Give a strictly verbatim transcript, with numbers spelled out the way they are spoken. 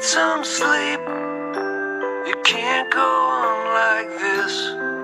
some sleep. You can't go on like this.